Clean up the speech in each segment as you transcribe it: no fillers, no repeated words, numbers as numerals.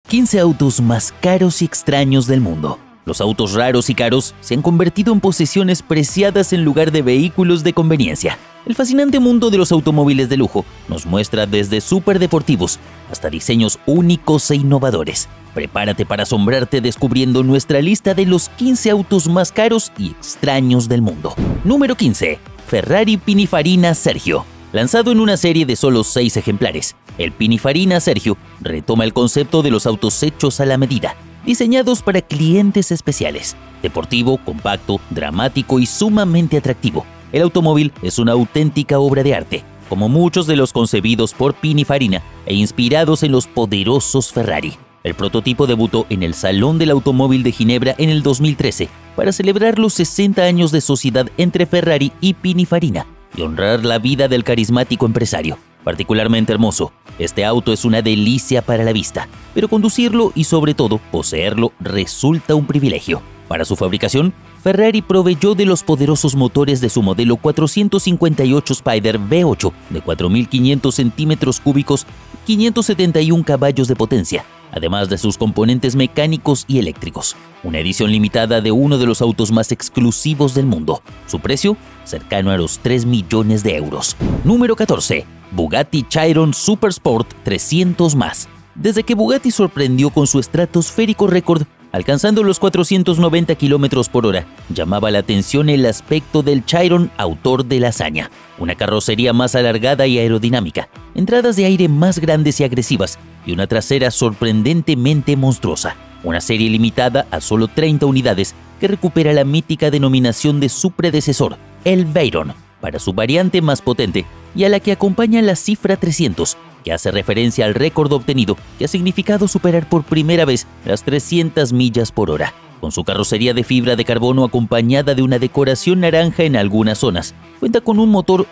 15 autos más caros y extraños del mundo. Los autos raros y caros se han convertido en posesiones preciadas en lugar de vehículos de conveniencia. El fascinante mundo de los automóviles de lujo nos muestra desde superdeportivos hasta diseños únicos e innovadores. Prepárate para asombrarte descubriendo nuestra lista de los 15 autos más caros y extraños del mundo. Número 15. Ferrari Pininfarina Sergio. Lanzado en una serie de solo 6 ejemplares, el Pininfarina Sergio retoma el concepto de los autos hechos a la medida, diseñados para clientes especiales. Deportivo, compacto, dramático y sumamente atractivo, el automóvil es una auténtica obra de arte, como muchos de los concebidos por Pininfarina e inspirados en los poderosos Ferrari. El prototipo debutó en el Salón del Automóvil de Ginebra en el 2013 para celebrar los 60 años de sociedad entre Ferrari y Pininfarina y honrar la vida del carismático empresario. Particularmente hermoso, este auto es una delicia para la vista, pero conducirlo y sobre todo poseerlo resulta un privilegio. Para su fabricación, Ferrari proveyó de los poderosos motores de su modelo 458 Spider V8 de 4.500 centímetros cúbicos y 571 caballos de potencia, además de sus componentes mecánicos y eléctricos. Una edición limitada de uno de los autos más exclusivos del mundo. Su precio, cercano a los 3 millones de euros. Número 14. Bugatti Chiron Supersport 300 más. Desde que Bugatti sorprendió con su estratosférico récord, alcanzando los 490 km por hora, llamaba la atención el aspecto del Chiron, autor de la hazaña. Una carrocería más alargada y aerodinámica, entradas de aire más grandes y agresivas, y una trasera sorprendentemente monstruosa. Una serie limitada a solo 30 unidades que recupera la mítica denominación de su predecesor, el Veyron, para su variante más potente y a la que acompaña la cifra 300, que hace referencia al récord obtenido que ha significado superar por primera vez las 300 millas por hora. Con su carrocería de fibra de carbono acompañada de una decoración naranja en algunas zonas, cuenta con un motor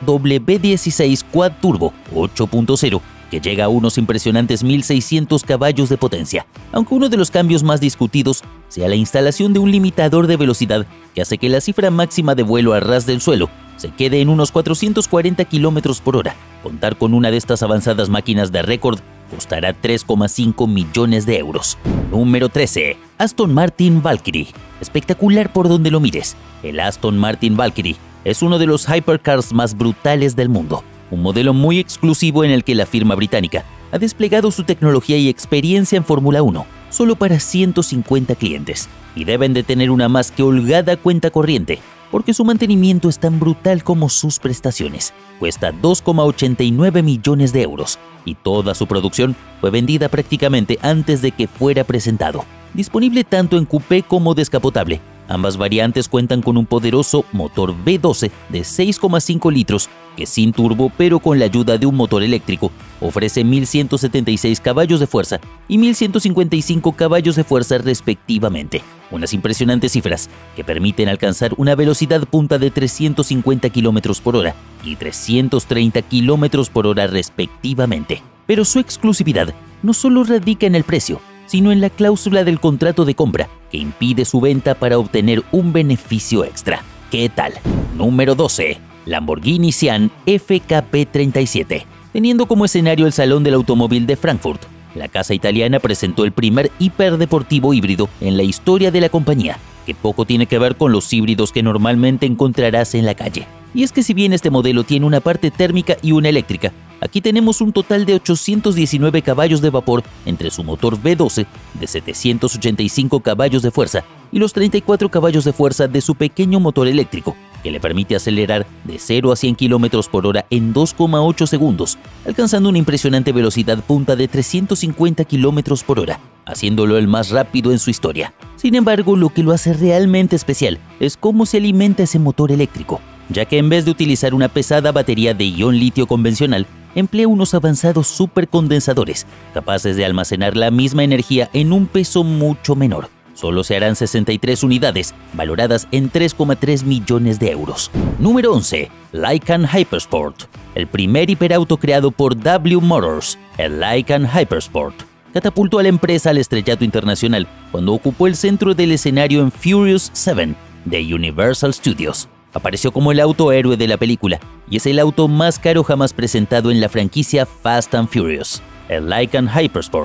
W16 Quad Turbo 8.0 que llega a unos impresionantes 1.600 caballos de potencia, aunque uno de los cambios más discutidos sea la instalación de un limitador de velocidad que hace que la cifra máxima de vuelo a ras del suelo se quede en unos 440 km por hora. Contar con una de estas avanzadas máquinas de récord costará 3,5 millones de euros. Número 13. Aston Martin Valkyrie. Espectacular por donde lo mires. El Aston Martin Valkyrie es uno de los hypercars más brutales del mundo. Un modelo muy exclusivo en el que la firma británica ha desplegado su tecnología y experiencia en Fórmula 1 solo para 150 clientes. Y deben de tener una más que holgada cuenta corriente, porque su mantenimiento es tan brutal como sus prestaciones. Cuesta 2,89 millones de euros y toda su producción fue vendida prácticamente antes de que fuera presentado. Disponible tanto en coupé como descapotable, ambas variantes cuentan con un poderoso motor V12 de 6,5 litros que sin turbo pero con la ayuda de un motor eléctrico ofrece 1.176 caballos de fuerza y 1.155 caballos de fuerza respectivamente. Unas impresionantes cifras que permiten alcanzar una velocidad punta de 350 km por hora y 330 km por hora respectivamente. Pero su exclusividad no solo radica en el precio, sino en la cláusula del contrato de compra que impide su venta para obtener un beneficio extra. ¿Qué tal? Número 12. Lamborghini Sián FKP37. Teniendo como escenario el Salón del Automóvil de Frankfurt, la casa italiana presentó el primer hiperdeportivo híbrido en la historia de la compañía, que poco tiene que ver con los híbridos que normalmente encontrarás en la calle. Y es que si bien este modelo tiene una parte térmica y una eléctrica, aquí tenemos un total de 819 caballos de vapor entre su motor V12 de 785 caballos de fuerza y los 34 caballos de fuerza de su pequeño motor eléctrico, que le permite acelerar de 0 a 100 km por hora en 2,8 segundos, alcanzando una impresionante velocidad punta de 350 km por hora, haciéndolo el más rápido en su historia. Sin embargo, lo que lo hace realmente especial es cómo se alimenta ese motor eléctrico, ya que en vez de utilizar una pesada batería de ion litio convencional, emplea unos avanzados supercondensadores, capaces de almacenar la misma energía en un peso mucho menor. Solo se harán 63 unidades, valoradas en 3,3 millones de euros. Número 11. Lykan Hypersport. El primer hiperauto creado por W Motors, el Lykan Hypersport, catapultó a la empresa al estrellato internacional cuando ocupó el centro del escenario en Furious 7 de Universal Studios. Apareció como el auto héroe de la película y es el auto más caro jamás presentado en la franquicia Fast and Furious. El Lykan Hypersport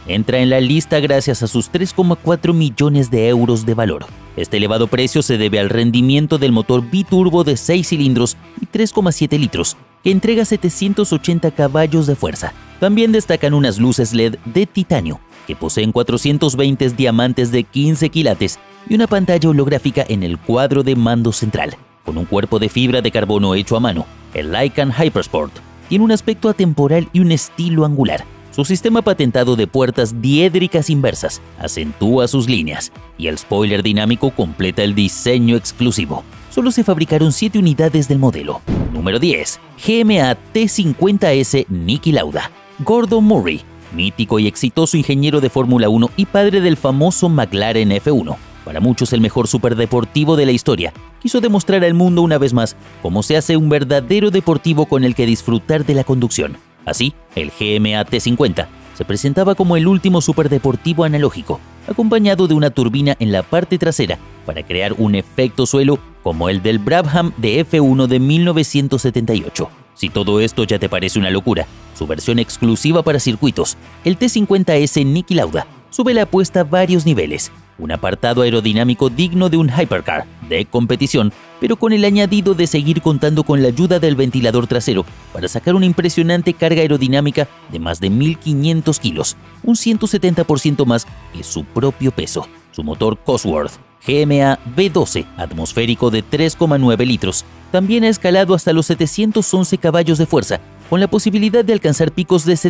entra en la lista gracias a sus 3,4 millones de euros de valor. Este elevado precio se debe al rendimiento del motor biturbo de 6 cilindros y 3,7 litros, que entrega 780 caballos de fuerza. También destacan unas luces LED de titanio, que poseen 420 diamantes de 15 quilates y una pantalla holográfica en el cuadro de mando central. Con un cuerpo de fibra de carbono hecho a mano, el Lycan Hypersport tiene un aspecto atemporal y un estilo angular. Su sistema patentado de puertas diédricas inversas acentúa sus líneas y el spoiler dinámico completa el diseño exclusivo. Solo se fabricaron 7 unidades del modelo. Número 10. GMA T50S Niki Lauda. Gordon Murray, mítico y exitoso ingeniero de Fórmula 1 y padre del famoso McLaren F1. Para muchos el mejor superdeportivo de la historia, quiso demostrar al mundo una vez más cómo se hace un verdadero deportivo con el que disfrutar de la conducción. Así, el GMA T50 se presentaba como el último superdeportivo analógico, acompañado de una turbina en la parte trasera para crear un efecto suelo como el del Brabham de F1 de 1978. Si todo esto ya te parece una locura, su versión exclusiva para circuitos, el T50S Niki Lauda, sube la apuesta a varios niveles. Un apartado aerodinámico digno de un hypercar de competición, pero con el añadido de seguir contando con la ayuda del ventilador trasero para sacar una impresionante carga aerodinámica de más de 1.500 kilos, un 170% más que su propio peso. Su motor Cosworth GMA V12 atmosférico de 3,9 litros también ha escalado hasta los 711 caballos de fuerza, con la posibilidad de alcanzar picos de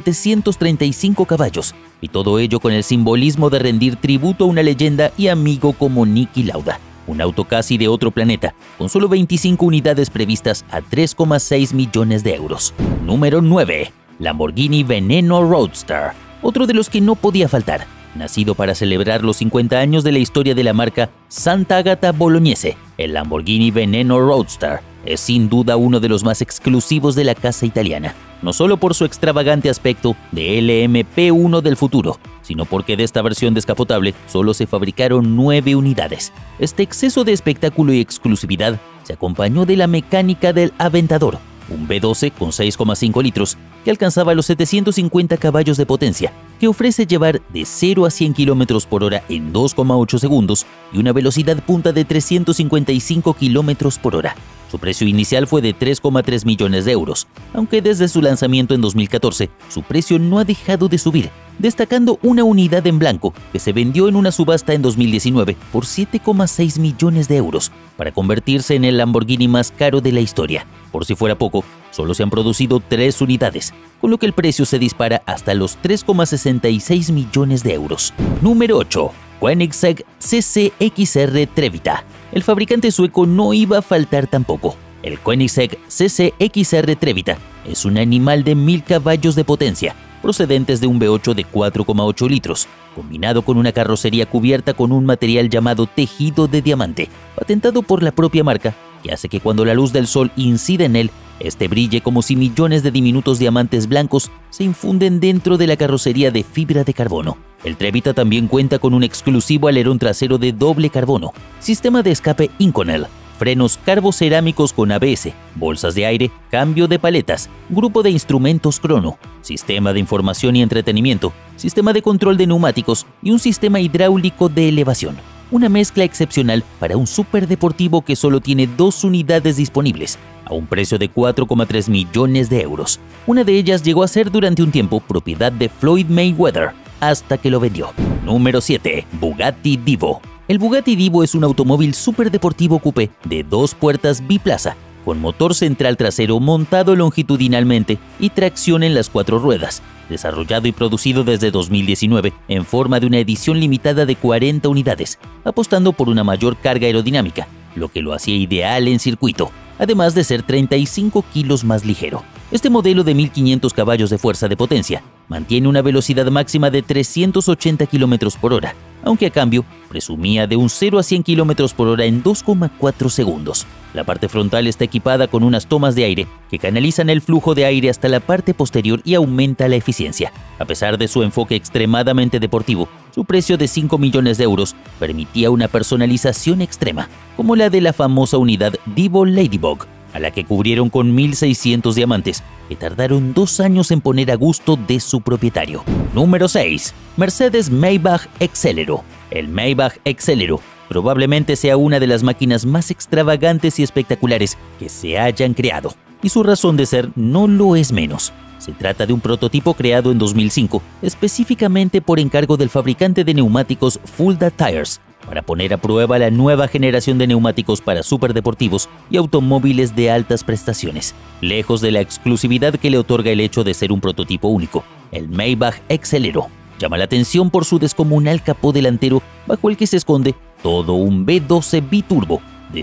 735 caballos, y todo ello con el simbolismo de rendir tributo a una leyenda y amigo como Niki Lauda. Un auto casi de otro planeta, con solo 25 unidades previstas a 3,6 millones de euros. Número 9. Lamborghini Veneno Roadster, otro de los que no podía faltar. Nacido para celebrar los 50 años de la historia de la marca Sant'Agata Bolognese, el Lamborghini Veneno Roadster es sin duda uno de los más exclusivos de la casa italiana, no solo por su extravagante aspecto de LMP1 del futuro, sino porque de esta versión descapotable solo se fabricaron 9 unidades. Este exceso de espectáculo y exclusividad se acompañó de la mecánica del Aventador, un V12 con 6,5 litros que alcanzaba los 750 caballos de potencia, que ofrece llevar de 0 a 100 km por hora en 2,8 segundos y una velocidad punta de 355 km por hora. Su precio inicial fue de 3,3 millones de euros, aunque desde su lanzamiento en 2014 su precio no ha dejado de subir, destacando una unidad en blanco que se vendió en una subasta en 2019 por 7,6 millones de euros, para convertirse en el Lamborghini más caro de la historia. Por si fuera poco, solo se han producido 3 unidades, con lo que el precio se dispara hasta los 3,66 millones de euros. Número 8. Koenigsegg CCXR Trevita. El fabricante sueco no iba a faltar tampoco. El Koenigsegg CCXR Trevita es un animal de 1000 caballos de potencia, procedentes de un V8 de 4,8 litros, combinado con una carrocería cubierta con un material llamado tejido de diamante, patentado por la propia marca, que hace que cuando la luz del sol incide en él, este brille como si millones de diminutos diamantes blancos se infunden dentro de la carrocería de fibra de carbono. El Trevita también cuenta con un exclusivo alerón trasero de doble carbono, sistema de escape Inconel, frenos carbocerámicos con ABS, bolsas de aire, cambio de paletas, grupo de instrumentos crono, sistema de información y entretenimiento, sistema de control de neumáticos y un sistema hidráulico de elevación. Una mezcla excepcional para un superdeportivo que solo tiene 2 unidades disponibles, a un precio de 4,3 millones de euros. Una de ellas llegó a ser durante un tiempo propiedad de Floyd Mayweather, hasta que lo vendió. Número 7. Bugatti Divo. El Bugatti Divo es un automóvil superdeportivo coupé de 2 puertas biplaza, con motor central trasero montado longitudinalmente y tracción en las 4 ruedas, desarrollado y producido desde 2019 en forma de una edición limitada de 40 unidades, apostando por una mayor carga aerodinámica, lo que lo hacía ideal en circuito, además de ser 35 kilos más ligero. Este modelo de 1500 caballos de fuerza de potencia mantiene una velocidad máxima de 380 km por hora, aunque a cambio presumía de un 0 a 100 km por hora en 2,4 segundos. La parte frontal está equipada con unas tomas de aire que canalizan el flujo de aire hasta la parte posterior y aumenta la eficiencia. A pesar de su enfoque extremadamente deportivo, su precio de 5 millones de euros permitía una personalización extrema, como la de la famosa unidad Divo Ladybug, a la que cubrieron con 1.600 diamantes, que tardaron 2 años en poner a gusto de su propietario. Número 6. Mercedes Maybach Exelero. El Maybach Exelero probablemente sea una de las máquinas más extravagantes y espectaculares que se hayan creado, y su razón de ser no lo es menos. Se trata de un prototipo creado en 2005, específicamente por encargo del fabricante de neumáticos Fulda Tires, para poner a prueba la nueva generación de neumáticos para superdeportivos y automóviles de altas prestaciones. Lejos de la exclusividad que le otorga el hecho de ser un prototipo único, el Maybach Exelero llama la atención por su descomunal capó delantero, bajo el que se esconde todo un V12 biturbo de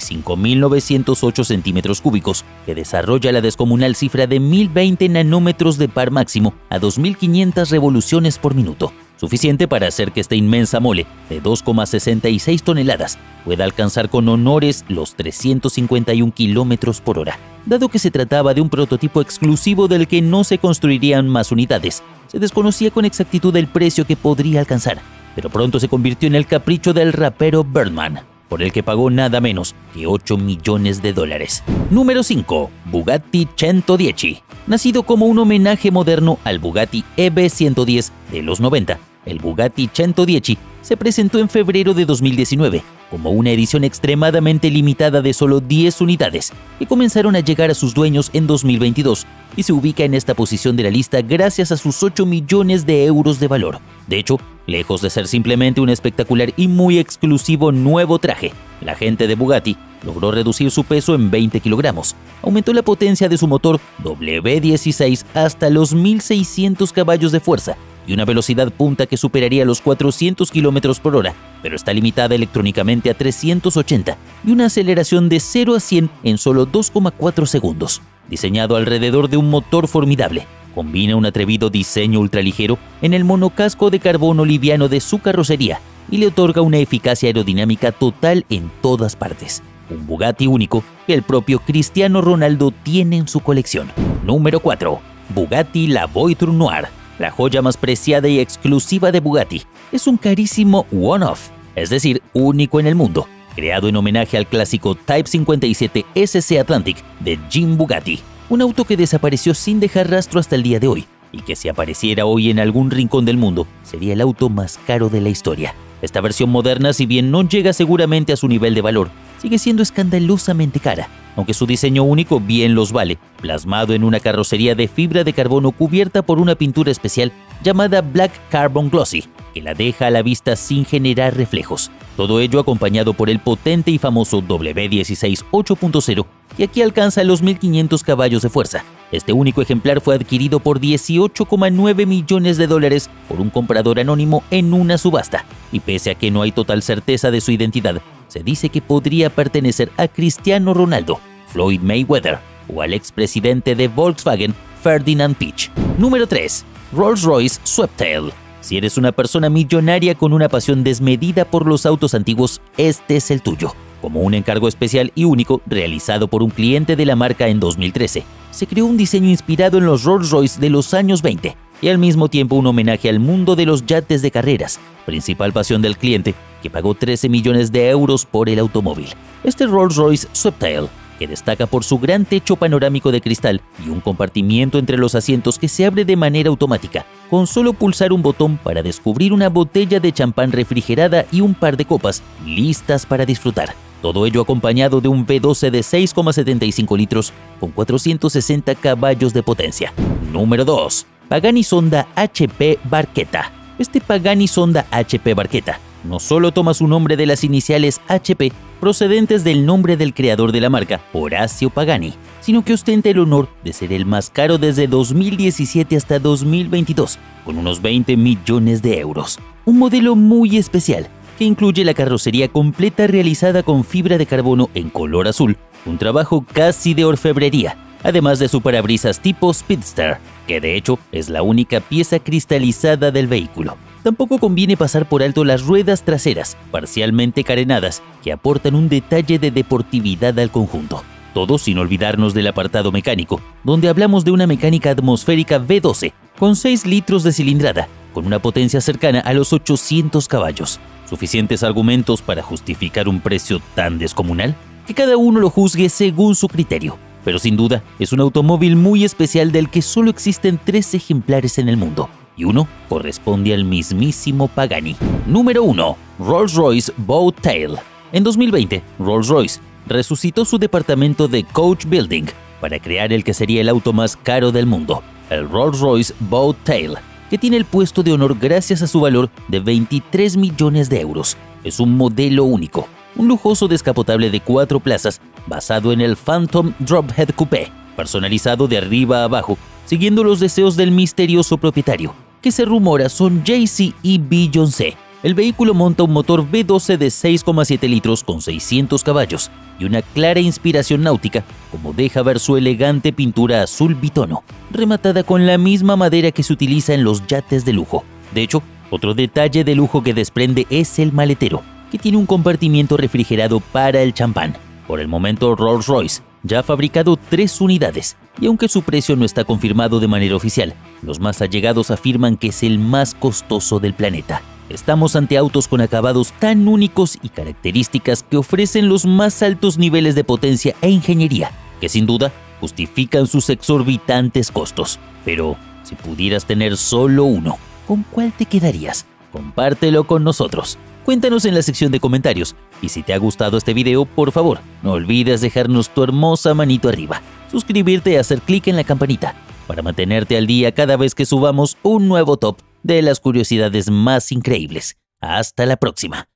5.908 centímetros cúbicos, que desarrolla la descomunal cifra de 1.020 nanómetros de par máximo a 2.500 revoluciones por minuto, suficiente para hacer que esta inmensa mole de 2,66 toneladas pueda alcanzar con honores los 351 kilómetros por hora. Dado que se trataba de un prototipo exclusivo del que no se construirían más unidades, se desconocía con exactitud el precio que podría alcanzar, pero pronto se convirtió en el capricho del rapero Birdman, por el que pagó nada menos que $8 millones. Número 5. Bugatti 110. Nacido como un homenaje moderno al Bugatti EB110 de los 90, el Bugatti 110 se presentó en febrero de 2019 como una edición extremadamente limitada de solo 10 unidades, que comenzaron a llegar a sus dueños en 2022 y se ubica en esta posición de la lista gracias a sus 8 millones de euros de valor. De hecho, lejos de ser simplemente un espectacular y muy exclusivo nuevo traje, la gente de Bugatti logró reducir su peso en 20 kilogramos, aumentó la potencia de su motor W16 hasta los 1.600 caballos de fuerza y una velocidad punta que superaría los 400 kilómetros por hora, pero está limitada electrónicamente a 380 y una aceleración de 0 a 100 en solo 2,4 segundos. Diseñado alrededor de un motor formidable, combina un atrevido diseño ultraligero en el monocasco de carbono liviano de su carrocería y le otorga una eficacia aerodinámica total en todas partes. Un Bugatti único que el propio Cristiano Ronaldo tiene en su colección. Número 4. Bugatti La Voiture Noire. La joya más preciada y exclusiva de Bugatti es un carísimo one-off, es decir, único en el mundo, creado en homenaje al clásico Type 57 SC Atlantic de Jim Bugatti, un auto que desapareció sin dejar rastro hasta el día de hoy y que si apareciera hoy en algún rincón del mundo sería el auto más caro de la historia. Esta versión moderna, si bien no llega seguramente a su nivel de valor, sigue siendo escandalosamente cara, aunque su diseño único bien los vale, plasmado en una carrocería de fibra de carbono cubierta por una pintura especial llamada Black Carbon Glossy, que la deja a la vista sin generar reflejos. Todo ello acompañado por el potente y famoso W16 8.0, que aquí alcanza los 1.500 caballos de fuerza. Este único ejemplar fue adquirido por $18,9 millones por un comprador anónimo en una subasta, y pese a que no hay total certeza de su identidad, se dice que podría pertenecer a Cristiano Ronaldo, Floyd Mayweather o al expresidente de Volkswagen, Ferdinand Piëch. Número 3. Rolls-Royce Sweptail. Si eres una persona millonaria con una pasión desmedida por los autos antiguos, este es el tuyo. Como un encargo especial y único realizado por un cliente de la marca en 2013, se creó un diseño inspirado en los Rolls-Royce de los años 20 y al mismo tiempo un homenaje al mundo de los yates de carreras, principal pasión del cliente, que pagó 13 millones de euros por el automóvil. Este Rolls-Royce Sweptail, que destaca por su gran techo panorámico de cristal y un compartimiento entre los asientos que se abre de manera automática, con solo pulsar un botón para descubrir una botella de champán refrigerada y un par de copas listas para disfrutar. Todo ello acompañado de un V12 de 6,75 litros con 460 caballos de potencia. Número 2. Pagani Zonda HP Barchetta. Este Pagani Zonda HP Barchetta no solo toma su nombre de las iniciales HP procedentes del nombre del creador de la marca, Horacio Pagani, sino que ostenta el honor de ser el más caro desde 2017 hasta 2022, con unos 20 millones de euros. Un modelo muy especial que incluye la carrocería completa realizada con fibra de carbono en color azul, un trabajo casi de orfebrería, además de su parabrisas tipo Speedster, que de hecho es la única pieza cristalizada del vehículo. Tampoco conviene pasar por alto las ruedas traseras, parcialmente carenadas, que aportan un detalle de deportividad al conjunto. Todo sin olvidarnos del apartado mecánico, donde hablamos de una mecánica atmosférica V12, con 6 litros de cilindrada, con una potencia cercana a los 800 caballos. ¿Suficientes argumentos para justificar un precio tan descomunal? Que cada uno lo juzgue según su criterio. pero sin duda es un automóvil muy especial del que solo existen 3 ejemplares en el mundo, y uno corresponde al mismísimo Pagani. Número 1. Rolls-Royce Boat Tail. En 2020, Rolls-Royce resucitó su departamento de Coach Building para crear el que sería el auto más caro del mundo, el Rolls-Royce Boat Tail, que tiene el puesto de honor gracias a su valor de 23 millones de euros. Es un modelo único, un lujoso descapotable de 4 plazas basado en el Phantom Drophead Coupé, personalizado de arriba a abajo, siguiendo los deseos del misterioso propietario, que se rumora son Jay-Z y Beyoncé. El vehículo monta un motor V12 de 6,7 litros con 600 caballos y una clara inspiración náutica, como deja ver su elegante pintura azul bitono, rematada con la misma madera que se utiliza en los yates de lujo. De hecho, otro detalle de lujo que desprende es el maletero, que tiene un compartimiento refrigerado para el champán. Por el momento, Rolls-Royce ya ha fabricado 3 unidades, y aunque su precio no está confirmado de manera oficial, los más allegados afirman que es el más costoso del planeta. Estamos ante autos con acabados tan únicos y características que ofrecen los más altos niveles de potencia e ingeniería, que sin duda justifican sus exorbitantes costos. Pero, si pudieras tener solo uno, ¿con cuál te quedarías? Compártelo con nosotros. Cuéntanos en la sección de comentarios. Y si te ha gustado este video, por favor, no olvides dejarnos tu hermosa manito arriba, suscribirte y hacer clic en la campanita para mantenerte al día cada vez que subamos un nuevo top de las curiosidades más increíbles. Hasta la próxima.